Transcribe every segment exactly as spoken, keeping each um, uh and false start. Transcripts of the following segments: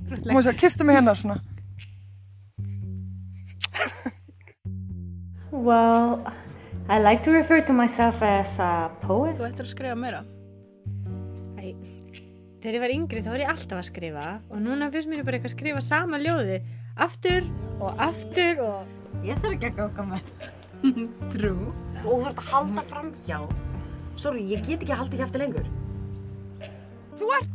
Má ég segja, kistu mig hérna svona. Well, I like to refer to myself as a poet. Þú ættir að skrifa meira? Æ, þegar ég var yngri þá var ég alltaf að skrifa og núna finnst mér bara eitthvað að skrifa sama ljóði aftur og aftur og ég þarf ekki að gáka með. Trú. Og þú þarf að halda fram hjá. Sorry, ég get ekki að halda ekki eftir lengur. Þú ert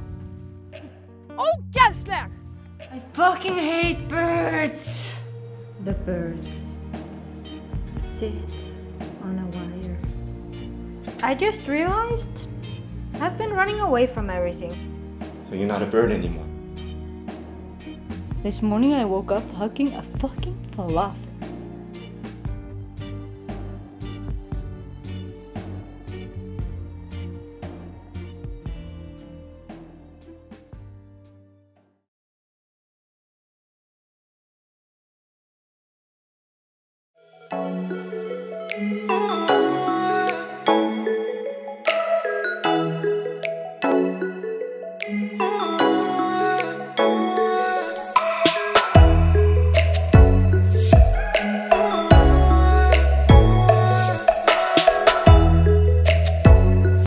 ógeðsleg! I fucking hate birds! The birds sit on a wire. I just realized I've been running away from everything. So you're not a bird anymore? This morning I woke up hugging a fucking falafel.